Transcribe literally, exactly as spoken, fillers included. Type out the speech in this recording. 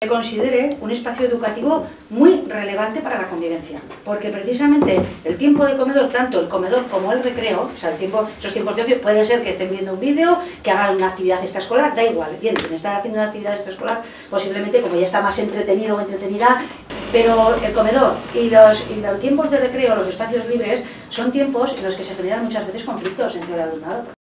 Se considere un espacio educativo muy relevante para la convivencia, porque precisamente el tiempo de comedor, tanto el comedor como el recreo, o sea, el tiempo, esos tiempos de ocio, puede ser que estén viendo un vídeo, que hagan una actividad extraescolar, da igual, bien, quien está haciendo una actividad extraescolar, posiblemente como ya está más entretenido o entretenida, pero el comedor y los, y los tiempos de recreo, los espacios libres, son tiempos en los que se generan muchas veces conflictos entre el alumnado.